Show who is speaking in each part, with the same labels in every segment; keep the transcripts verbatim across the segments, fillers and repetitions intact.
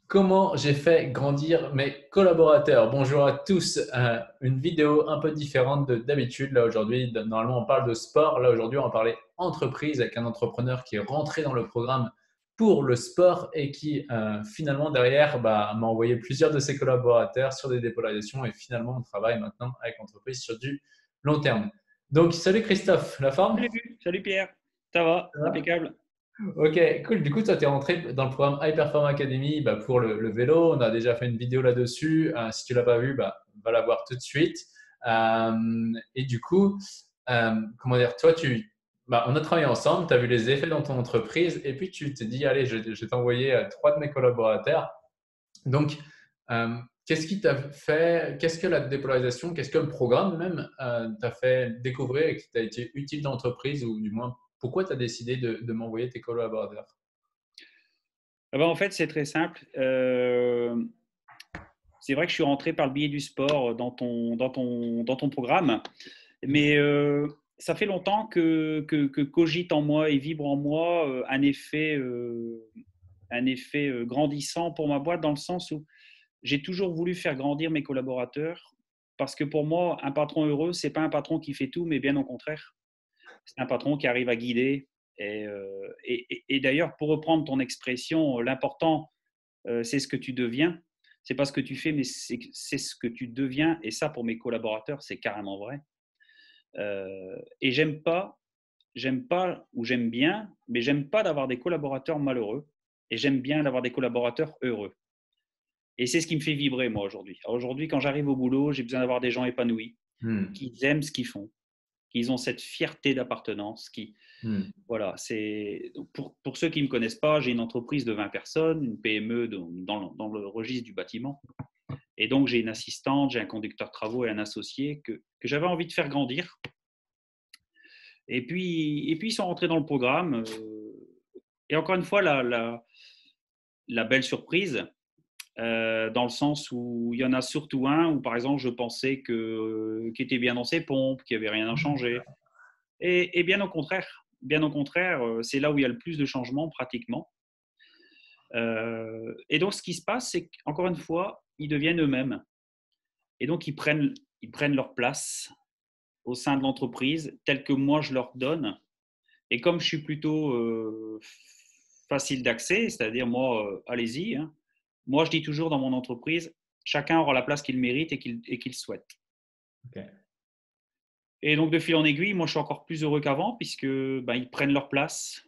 Speaker 1: Comment j'ai fait grandir mes collaborateurs? Bonjour à tous. Euh, une vidéo un peu différente de d'habitude. Là aujourd'hui, de- normalement on parle de sport. Là aujourd'hui, on va parler entreprise avec un entrepreneur qui est rentré dans le programme pour le sport et qui euh, finalement derrière bah, m'a envoyé plusieurs de ses collaborateurs sur des dépolarisations et finalement on travaille maintenant avec l'entreprise sur du long terme. Donc salut Christophe, la forme?
Speaker 2: Salut, salut Pierre, ça va,
Speaker 1: Ça va.
Speaker 2: impeccable.
Speaker 1: Ok, cool. Du coup, toi, tu es rentré dans le programme High Performance Academy bah, pour le, le vélo. On a déjà fait une vidéo là-dessus. Euh, si tu l'as pas vue, bah, va la voir tout de suite. Euh, et du coup, euh, comment dire, toi, tu, bah, on a travaillé ensemble, tu as vu les effets dans ton entreprise et puis tu t'es dit, allez, je, je vais t'envoyer euh, trois de mes collaborateurs. Donc, euh, qu'est-ce qui t'a fait, qu'est-ce que la dépolarisation, qu'est-ce que le programme même euh, t'a fait découvrir et qui t'a été utile dans l'entreprise ou du moins, pourquoi tu as décidé de, de m'envoyer tes collaborateurs?
Speaker 2: Ah ben, en fait, c'est très simple. Euh, c'est vrai que je suis rentré par le biais du sport dans ton, dans ton, dans ton programme, mais euh, ça fait longtemps que, que, que cogite en moi et vibre en moi euh, un effet, euh, un effet euh, grandissant pour ma boîte dans le sens où j'ai toujours voulu faire grandir mes collaborateurs parce que pour moi, un patron heureux, c'est pas un patron qui fait tout, mais bien au contraire. C'est un patron qui arrive à guider. Et, euh, et, et, et d'ailleurs, pour reprendre ton expression, l'important, euh, c'est ce que tu deviens. C'est pas ce que tu fais, mais c'est, c'est ce que tu deviens. Et ça, pour mes collaborateurs, c'est carrément vrai. Euh, et j'aime pas, j'aime pas ou j'aime bien, mais j'aime pas d'avoir des collaborateurs malheureux. Et j'aime bien d'avoir des collaborateurs heureux. Et c'est ce qui me fait vibrer, moi, aujourd'hui. Alors, aujourd'hui, quand j'arrive au boulot, j'ai besoin d'avoir des gens épanouis,
Speaker 1: Hmm.
Speaker 2: qui aiment ce qu'ils font, qu'ils ont cette fierté d'appartenance, qui,
Speaker 1: Hmm.
Speaker 2: voilà, c'est pour, pour ceux qui ne me connaissent pas, j'ai une entreprise de vingt personnes, une P M E dans, dans, dans le registre du bâtiment. Et donc, j'ai une assistante, j'ai un conducteur de travaux et un associé que, que j'avais envie de faire grandir. Et puis, et puis, ils sont rentrés dans le programme. Euh, et encore une fois, la, la, la belle surprise, euh, dans le sens où il y en a surtout un où, par exemple, je pensais que, euh, qu'il était bien dans ses pompes, qu'il n'y avait rien à changer. Et, et bien au contraire, bien au contraire, euh, c'est là où il y a le plus de changements pratiquement. Euh, et donc, ce qui se passe, c'est qu'encore une fois, ils deviennent eux-mêmes. Et donc, ils prennent, ils prennent leur place au sein de l'entreprise, telle que moi, je leur donne. Et comme je suis plutôt euh, facile d'accès, c'est-à-dire moi, euh, allez-y, hein, moi, je dis toujours dans mon entreprise, chacun aura la place qu'il mérite et qu'il et qu'il souhaite.
Speaker 1: Ok.
Speaker 2: Et donc, de fil en aiguille, moi, je suis encore plus heureux qu'avant, puisque ben, ils prennent leur place,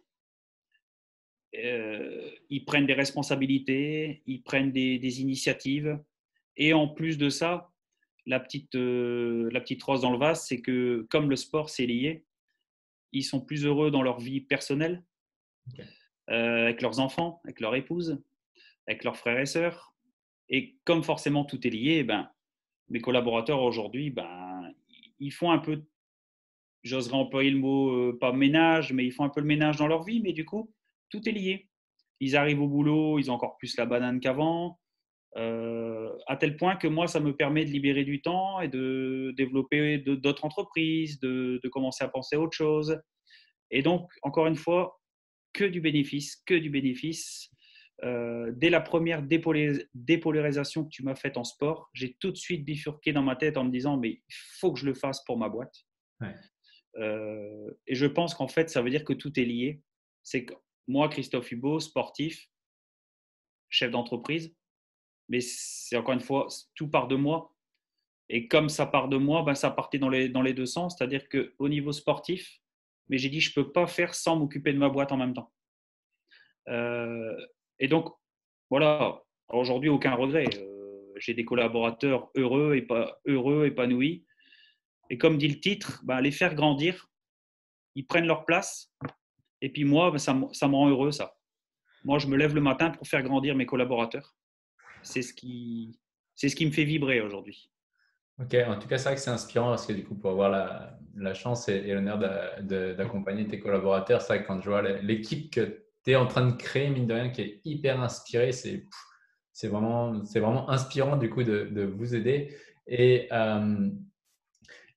Speaker 2: euh, ils prennent des responsabilités, ils prennent des, des initiatives. Et en plus de ça, la petite, euh, la petite rose dans le vase, c'est que comme le sport, c'est lié, ils sont plus heureux dans leur vie personnelle,
Speaker 1: Ok.
Speaker 2: euh, avec leurs enfants, avec leur épouse, avec leurs frères et sœurs. Et comme forcément tout est lié, eh ben, mes collaborateurs aujourd'hui, ben, ils font un peu, j'oserais employer le mot, euh, pas ménage, mais ils font un peu le ménage dans leur vie, mais du coup, tout est lié. Ils arrivent au boulot, ils ont encore plus la banane qu'avant, euh, à tel point que moi, ça me permet de libérer du temps et de développer d'autres entreprises, de, de commencer à penser à autre chose. Et donc, encore une fois, que du bénéfice, que du bénéfice. Euh, dès la première dépolaris- dépolarisation que tu m'as faite en sport, j'ai tout de suite bifurqué dans ma tête en me disant, mais il faut que je le fasse pour ma boîte.
Speaker 1: Ouais.
Speaker 2: Euh, et je pense qu'en fait, ça veut dire que tout est lié. C'est que moi, Christophe Hubot, sportif, chef d'entreprise, mais c'est encore une fois, tout part de moi. Et comme ça part de moi, ben, ça partait dans les, dans les deux sens. C'est-à-dire qu'au niveau sportif, mais j'ai dit, je ne peux pas faire sans m'occuper de ma boîte en même temps. Euh, et donc, voilà, aujourd'hui, aucun regret. Euh, j'ai des collaborateurs heureux, et pas, heureux, épanouis. Et comme dit le titre, ben, les faire grandir, ils prennent leur place. Et puis moi, ben, ça, ça me rend heureux, ça. Moi, je me lève le matin pour faire grandir mes collaborateurs. C'est ce qui, c'est ce qui me fait vibrer aujourd'hui.
Speaker 1: Ok, en tout cas, c'est vrai que c'est inspirant parce que du coup, pour avoir la, la chance et, et l'honneur d'a- de- d'accompagner tes collaborateurs, c'est vrai que quand je vois l'équipe que tu es en train de créer, mine de rien, qui est hyper inspirée, c'est pff, c'est vraiment, c'est vraiment inspirant du coup de, de vous aider. Et, euh,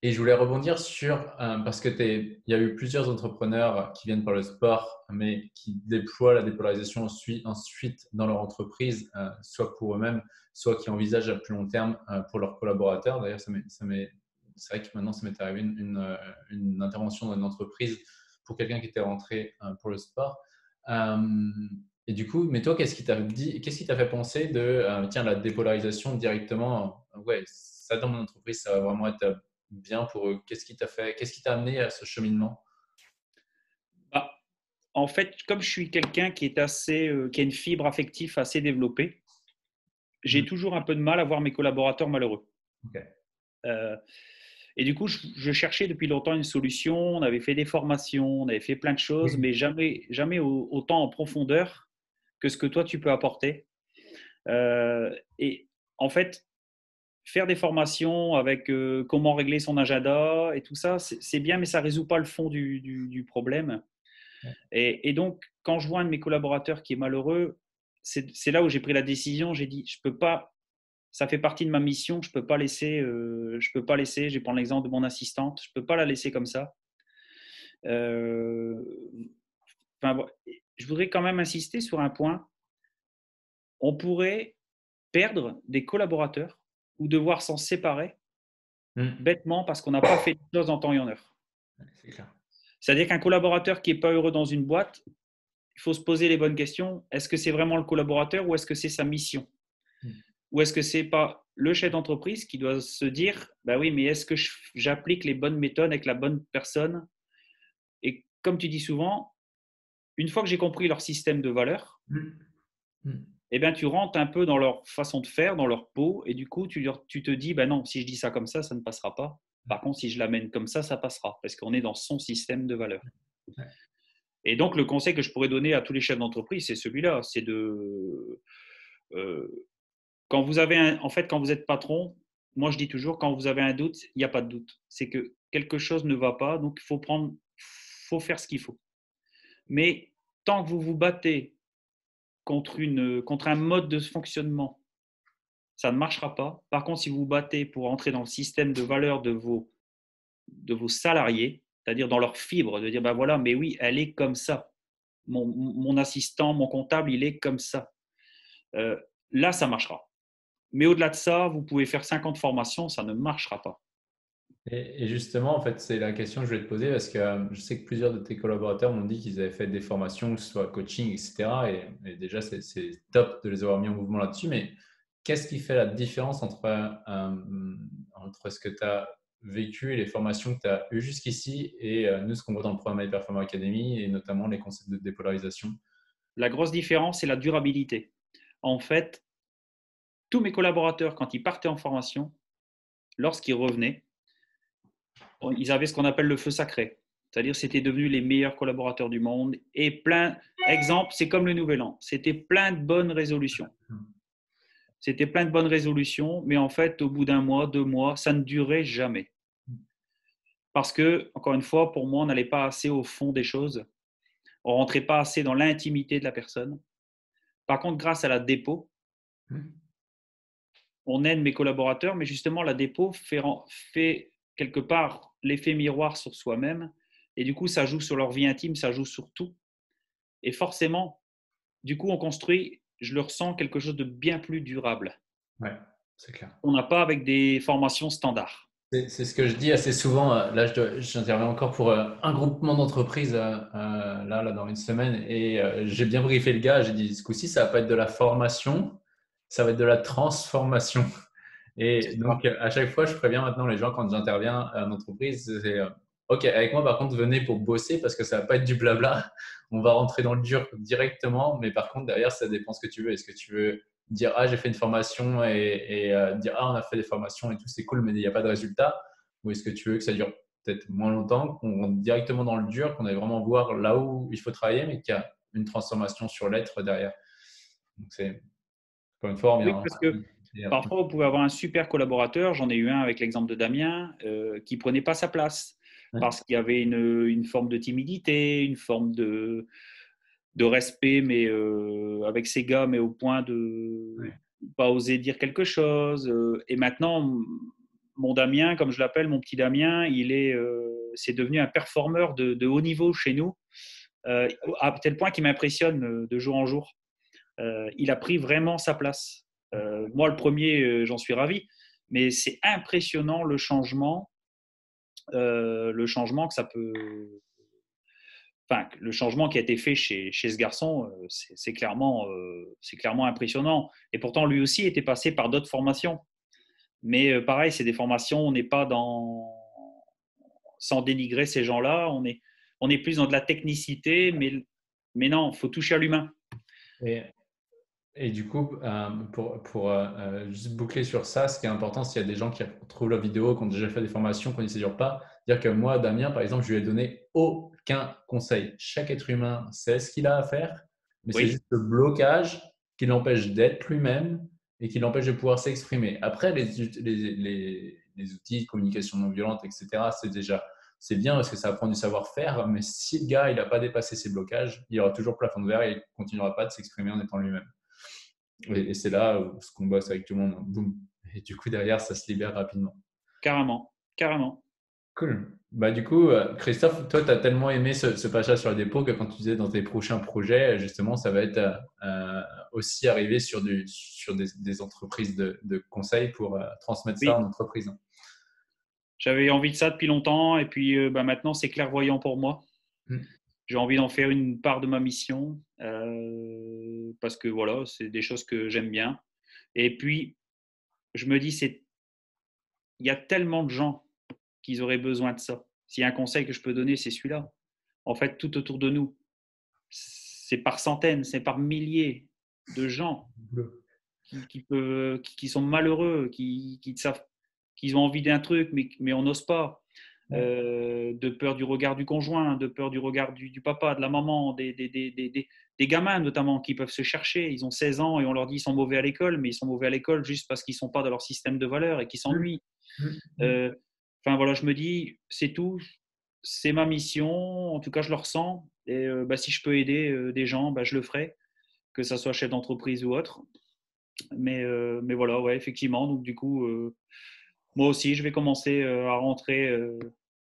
Speaker 1: Et je voulais rebondir sur, euh, parce que t'es- il y a eu plusieurs entrepreneurs qui viennent par le sport, mais qui déploient la dépolarisation ensuite, ensuite dans leur entreprise, euh, soit pour eux-mêmes, soit qui envisagent à plus long terme euh, pour leurs collaborateurs. D'ailleurs, ça m'est- ça m'est- c'est vrai que maintenant, ça m'est arrivé une, une, euh, une intervention dans une entreprise pour quelqu'un qui était rentré euh, pour le sport. Euh, et du coup, mais toi, qu'est-ce qui t'a dit, qu'est-ce qui t'a fait penser de, euh, tiens, la dépolarisation directement, euh, ouais, ça dans mon entreprise, ça va vraiment être bien pour eux. Qu'est-ce qui t'a fait, qu'est-ce qui t'a amené à ce cheminement?
Speaker 2: Bah, en fait, comme je suis quelqu'un qui est assez, euh, qui a une fibre affective assez développée, j'ai
Speaker 1: Hmm.
Speaker 2: toujours un peu de mal à voir mes collaborateurs malheureux.
Speaker 1: Ok.
Speaker 2: Euh, et du coup, je, je cherchais depuis longtemps une solution. On avait fait des formations, on avait fait plein de choses,
Speaker 1: Oui.
Speaker 2: mais jamais, jamais au- autant en profondeur que ce que toi tu peux apporter. Euh, et en fait, faire des formations avec euh, comment régler son agenda et tout ça, c'est c'est bien, mais ça ne résout pas le fond du, du- du problème.
Speaker 1: Ouais.
Speaker 2: Et, et donc, quand je vois un de mes collaborateurs qui est malheureux, c'est c'est là où j'ai pris la décision. J'ai dit, je peux pas. Ça fait partie de ma mission. Je peux pas laisser. Euh, je peux pas laisser. Je vais prendre l'exemple de mon assistante. Je peux pas la laisser comme ça. Euh, enfin, bon, je voudrais quand même insister sur un point. On pourrait perdre des collaborateurs ou devoir s'en séparer
Speaker 1: Hmm.
Speaker 2: bêtement parce qu'on n'a pas fait les choses en temps et en heure.
Speaker 1: Ouais, c'est clair.
Speaker 2: C'est-à-dire qu'un collaborateur qui n'est pas heureux dans une boîte, il faut se poser les bonnes questions. Est-ce que c'est vraiment le collaborateur ou est-ce que c'est sa mission?
Speaker 1: Hmm.
Speaker 2: Ou est-ce que c'est pas le chef d'entreprise qui doit se dire, bah oui, mais est-ce que j'applique les bonnes méthodes avec la bonne personne? Et comme tu dis souvent, une fois que j'ai compris leur système de valeurs,
Speaker 1: Hmm. Hmm.
Speaker 2: eh bien, tu rentres un peu dans leur façon de faire, dans leur peau, et du coup, tu, leur- tu te dis, ben non, si je dis ça comme ça, ça ne passera pas. Par contre, si je l'amène comme ça, ça passera, parce qu'on est dans son système de valeurs.
Speaker 1: Ouais.
Speaker 2: Et donc, le conseil que je pourrais donner à tous les chefs d'entreprise, c'est celui-là, c'est de, euh, quand vous avez un, en fait, quand vous êtes patron, moi je dis toujours, quand vous avez un doute, il n'y a pas de doute. C'est que quelque chose ne va pas, donc il faut prendre, faut faire ce qu'il faut. Mais tant que vous vous battez contre une, contre un mode de fonctionnement, ça ne marchera pas. Par contre, si vous vous battez pour entrer dans le système de valeur de vos, de vos salariés, c'est-à-dire dans leur fibre, de dire, ben voilà, mais oui, elle est comme ça. Mon, mon assistant, mon comptable, il est comme ça. Euh, là, ça marchera. Mais au-delà de ça, vous pouvez faire cinquante formations, ça ne marchera pas.
Speaker 1: Et, et justement, en fait, c'est la question que je voulais te poser parce que euh, je sais que plusieurs de tes collaborateurs m'ont dit qu'ils avaient fait des formations, que ce soit coaching, et cetera. Et, et déjà, c'est c'est top de les avoir mis en mouvement là-dessus. Mais qu'est-ce qui fait la différence entre, euh, entre ce que tu as vécu et les formations que tu as eues jusqu'ici et euh, nous, ce qu'on voit dans le programme High Performance Academy et notamment les concepts de dépolarisation?
Speaker 2: La grosse différence, c'est la durabilité. En fait, tous mes collaborateurs, quand ils partaient en formation, lorsqu'ils revenaient, ils avaient ce qu'on appelle le feu sacré. C'est-à-dire, c'était devenu les meilleurs collaborateurs du monde. Et plein, exemple, c'est comme le Nouvel An. C'était plein de bonnes résolutions. C'était plein de bonnes résolutions, mais en fait, au bout d'un mois, deux mois, ça ne durait jamais. Parce que, encore une fois, pour moi, on n'allait pas assez au fond des choses. On rentrait pas assez dans l'intimité de la personne. Par contre, grâce à la dépôt, on aide mes collaborateurs, mais justement, la dépôt fait, fait quelque part l'effet miroir sur soi-même. Et du coup, ça joue sur leur vie intime, ça joue sur tout. Et forcément, du coup, on construit, je le ressens, quelque chose de bien plus durable.
Speaker 1: Ouais, c'est clair.
Speaker 2: On n'a pas avec des formations standards.
Speaker 1: C'est c'est ce que je dis assez souvent. euh, Là, je dois- j'interviens encore pour euh, un groupement d'entreprises euh, euh, là, là, dans une semaine. Et euh, j'ai bien briefé le gars. J'ai dit, ce coup-ci, ça va pas être de la formation, ça va être de la transformation. Et
Speaker 2: C'est ça.
Speaker 1: donc, euh, à chaque fois, je préviens maintenant les gens quand j'interviens en entreprise, c'est euh, OK, avec moi, par contre, venez pour bosser parce que ça va pas être du blabla. On va rentrer dans le dur directement. Mais par contre, derrière, ça dépend ce que tu veux. Est-ce que tu veux dire, ah, j'ai fait une formation et, et euh, dire, ah, on a fait des formations et tout, c'est cool, mais il n'y a pas de résultat? Ou est-ce que tu veux que ça dure peut-être moins longtemps, qu'on rentre directement dans le dur, qu'on aille vraiment voir là où il faut travailler, mais qu'il y a une transformation sur l'être derrière? Donc, c'est encore une fois, on
Speaker 2: Oui,
Speaker 1: vient.
Speaker 2: parce que parfois, vous pouvez avoir un super collaborateur. J'en ai eu un avec l'exemple de Damien euh, qui prenait pas sa place parce qu'il y avait une, une forme de timidité, une forme de, de respect, mais euh, avec ses gars, mais au point de
Speaker 1: Ouais.
Speaker 2: pas oser dire quelque chose. Euh, et maintenant, mon Damien, comme je l'appelle, mon petit Damien, il est, euh, c'est devenu un performeur de, de haut niveau chez nous, euh, à tel point qu'il m'impressionne de jour en jour. Euh, il a pris vraiment sa place. Euh, moi, le premier, euh, j'en suis ravi, mais c'est impressionnant le changement, euh, le changement que ça peut, enfin, le changement qui a été fait chez, chez ce garçon, euh, c'est, c'est clairement, euh, c'est clairement impressionnant. Et pourtant, lui aussi était passé par d'autres formations. Mais euh, pareil, c'est des formations, on n'est pas dans, sans dénigrer ces gens-là, on est, on est plus dans de la technicité, mais, mais non, il faut toucher à l'humain.
Speaker 1: Et, et du coup, euh, pour, pour euh, euh, juste boucler sur ça, ce qui est important, s'il y a des gens qui retrouvent la vidéo, qui ont déjà fait des formations, qui ne séduisent pas, dire que moi, Damien, par exemple, je lui ai donné aucun conseil. Chaque être humain sait ce qu'il a à faire, mais c'est
Speaker 2: Oui,
Speaker 1: juste le blocage qui l'empêche d'être lui-même et qui l'empêche de pouvoir s'exprimer. Après, les, les, les, les outils de communication non violente, et cetera, c'est déjà c'est bien parce que ça apprend du savoir-faire, mais si le gars il n'a pas dépassé ses blocages, il aura toujours plafond de verre et il ne continuera pas de s'exprimer en étant lui-même. Et, et c'est là où ce qu'on bosse avec tout le monde, boum. Et du coup, derrière, ça se libère rapidement.
Speaker 2: carrément, carrément.
Speaker 1: Cool. Bah, du coup, euh, Christophe, toi, tu as tellement aimé ce, ce passage sur le dépôt que quand tu disais dans tes prochains projets, justement, ça va être euh, euh, aussi arriver sur, du, sur des, des entreprises de, de conseil pour euh, transmettre ça en
Speaker 2: Oui,
Speaker 1: entreprise.
Speaker 2: j'avais envie de ça depuis longtemps, et puis euh, bah, maintenant, c'est clairvoyant pour moi.
Speaker 1: Mm.
Speaker 2: J'ai envie d'en faire une part de ma mission, euh, parce que voilà, c'est des choses que j'aime bien. Et puis, je me dis, c'est, il y a tellement de gens qui auraient besoin de ça. S'il y a un conseil que je peux donner, c'est celui-là. En fait, tout autour de nous, c'est par centaines, c'est par milliers de gens qui, qui, peuvent, qui, qui sont malheureux, qui, qui savent qu'ils ont envie d'un truc, mais, mais on n'ose pas.
Speaker 1: Ouais.
Speaker 2: Euh, de peur du regard du conjoint, de peur du regard du, du papa, de la maman, des, des, des, des, des gamins notamment qui peuvent se chercher. Ils ont seize ans et on leur dit qu'ils sont mauvais à l'école, mais ils sont mauvais à l'école juste parce qu'ils ne sont pas dans leur système de valeurs et qu'ils
Speaker 1: Mm.
Speaker 2: s'ennuient.
Speaker 1: Mm. Mm.
Speaker 2: Euh, Enfin voilà, je me dis, c'est tout, c'est ma mission, en tout cas je le ressens. Et euh, bah, si je peux aider euh, des gens, bah, je le ferai, que ça soit chef d'entreprise ou autre. Mais, euh, mais voilà, ouais, effectivement, donc du coup, euh, moi aussi, je vais commencer euh, à rentrer. Euh,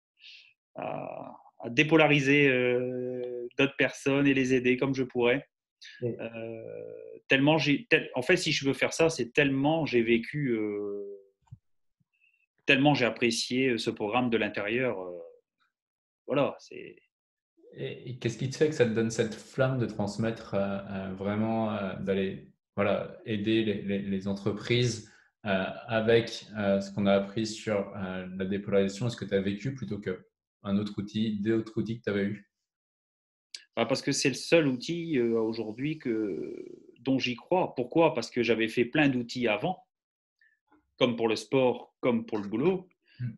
Speaker 2: à, à dépolariser euh, d'autres personnes et les aider comme je pourrais.
Speaker 1: Et,
Speaker 2: Euh, tellement j'ai, tel, en fait, si je veux faire ça, c'est tellement j'ai vécu, euh, tellement j'ai apprécié ce programme de l'intérieur. Euh, voilà, c'est.
Speaker 1: et- et qu'est-ce qui te fait que ça te donne cette flamme de transmettre euh, euh, vraiment, euh, d'aller voilà, aider les, les- les entreprises euh, avec euh, ce qu'on a appris sur euh, la dépolarisation et ce que tu as vécu plutôt qu'un autre outil, d'autres outils que tu avais eu?
Speaker 2: Bah, parce que c'est le seul outil euh, aujourd'hui que, dont j'y crois. Pourquoi? Parce que j'avais fait plein d'outils avant, comme pour le sport, comme pour le boulot.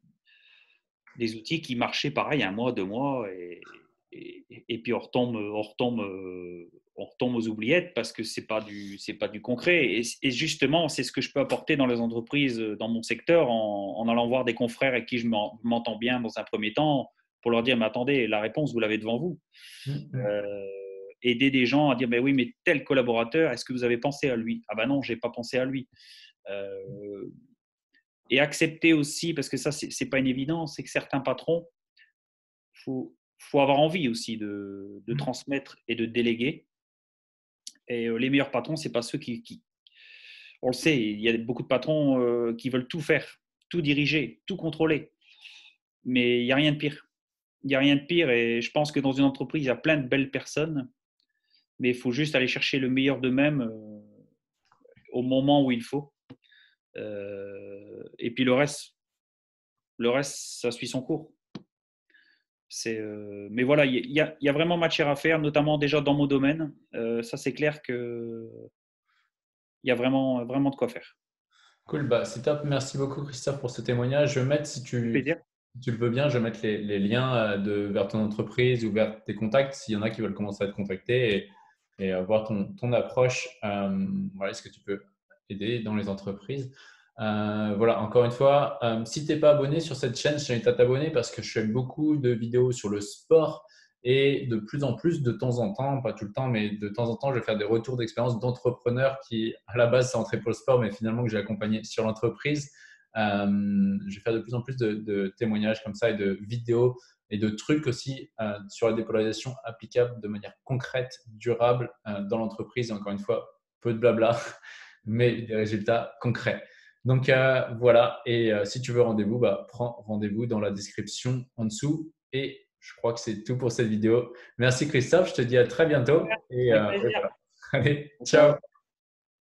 Speaker 2: Des outils qui marchaient pareil un mois, deux mois, et, et, et puis on retombe, on, retombe, on retombe aux oubliettes parce que ce n'est pas, pas du concret. Et, et justement, c'est ce que je peux apporter dans les entreprises, dans mon secteur, en, en allant voir des confrères avec qui je m'entends bien dans un premier temps, pour leur dire, mais attendez, la réponse, vous l'avez devant vous.
Speaker 1: Mm.
Speaker 2: Euh, aider des gens à dire, mais oui, mais tel collaborateur, est-ce que vous avez pensé à lui? Ah ben non, je n'ai pas pensé à lui. Euh, et accepter aussi, parce que ça, ce n'est pas une évidence, c'est que certains patrons, il faut, faut avoir envie aussi de, de,
Speaker 1: Mm.
Speaker 2: transmettre et de déléguer. Et euh, les meilleurs patrons, ce n'est pas ceux qui, qui, on le sait, il y a beaucoup de patrons euh, qui veulent tout faire, tout diriger, tout contrôler. Mais il n'y a rien de pire. Il n'y a rien de pire, et je pense que dans une entreprise, il y a plein de belles personnes, mais il faut juste aller chercher le meilleur d'eux-mêmes euh, au moment où il faut. Euh, et puis le reste, le reste, ça suit son cours. C'est, euh, mais voilà, il y, a, y a vraiment matière à faire, notamment déjà dans mon domaine. Euh, ça, c'est clair qu'il y a vraiment, vraiment de quoi faire.
Speaker 1: Cool, bah, c'est top. Merci beaucoup, Christophe, pour ce témoignage. Je vais mettre, si
Speaker 2: Avec
Speaker 1: tu,
Speaker 2: plaisir.
Speaker 1: si tu le veux bien, je vais mettre les, les liens euh, de, vers ton entreprise ou vers tes contacts s'il y en a qui veulent commencer à te contacter et, et euh, voir ton, ton approche. Euh, voilà, est-ce que tu peux aider dans les entreprises? Euh, voilà, encore une fois, euh, si tu n'es pas abonné sur cette chaîne, je t'invite à t'abonner parce que je fais beaucoup de vidéos sur le sport et de plus en plus, de temps en temps, pas tout le temps, mais de temps en temps, je vais faire des retours d'expérience d'entrepreneurs qui, à la base, sont entrés pour le sport, mais finalement que j'ai accompagné sur l'entreprise. Euh, je vais faire de plus en plus de, de témoignages comme ça et de vidéos et de trucs aussi euh, sur la dépolarisation applicable de manière concrète, durable euh, dans l'entreprise. Encore une fois, peu de blabla, mais des résultats concrets. Donc euh, voilà, et euh, si tu veux rendez-vous, bah, prends rendez-vous dans la description en dessous. Et je crois que c'est tout pour cette vidéo. Merci Christophe, je te dis à très bientôt. Et,
Speaker 2: Avec
Speaker 1: euh, et
Speaker 2: plaisir.
Speaker 1: voilà. Allez,
Speaker 2: Ciao.
Speaker 1: ciao.